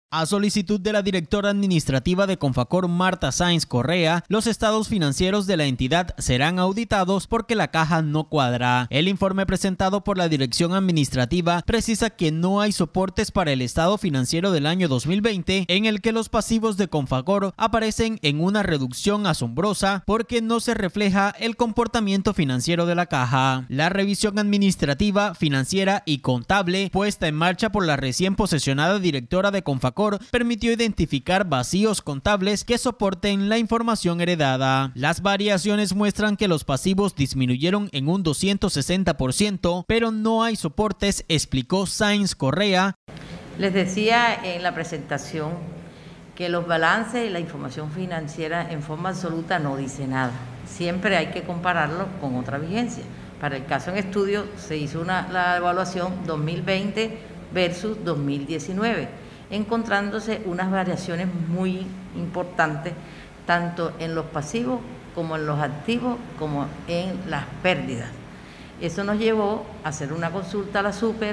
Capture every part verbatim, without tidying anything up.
A solicitud de la directora administrativa de Confacor, Marta Sáenz Correa, los estados financieros de la entidad serán auditados porque la caja no cuadra. El informe presentado por la dirección administrativa precisa que no hay soportes para el estado financiero del año dos mil veinte, en el que los pasivos de Confacor aparecen en una reducción asombrosa porque no se refleja el comportamiento financiero de la caja. La revisión administrativa, financiera y contable puesta en marcha por la recién posesionada directora de Confacor permitió identificar vacíos contables que soporten la información heredada. Las variaciones muestran que los pasivos disminuyeron en un doscientos sesenta por ciento, pero no hay soportes, explicó Sáenz Correa. Les decía en la presentación que los balances y la información financiera en forma absoluta no dice nada. Siempre hay que compararlo con otra vigencia. Para el caso en estudio se hizo una, la evaluación dos mil veinte versus dos mil diecinueve. Encontrándose unas variaciones muy importantes, tanto en los pasivos como en los activos, como en las pérdidas. Eso nos llevó a hacer una consulta a la Super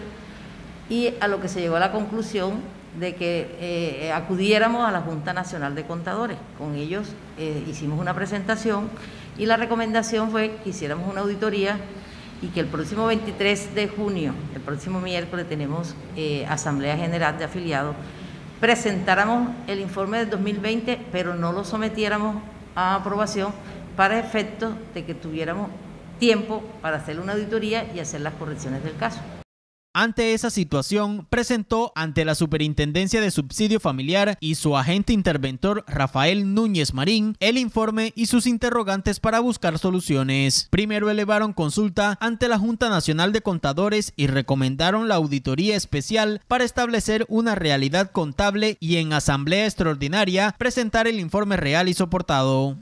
y a lo que se llegó a la conclusión de que eh, acudiéramos a la Junta Nacional de Contadores. Con ellos eh, hicimos una presentación y la recomendación fue que hiciéramos una auditoría y que el próximo veintitrés de junio, el próximo miércoles, tenemos eh, Asamblea General de Afiliados, presentáramos el informe del dos mil veinte, pero no lo sometiéramos a aprobación para efectos de que tuviéramos tiempo para hacer una auditoría y hacer las correcciones del caso. Ante esa situación, presentó ante la Superintendencia de Subsidio Familiar y su agente interventor Rafael Núñez Marín el informe y sus interrogantes para buscar soluciones. Primero elevaron consulta ante la Junta Nacional de Contadores y recomendaron la auditoría especial para establecer una realidad contable y en asamblea extraordinaria presentar el informe real y soportado.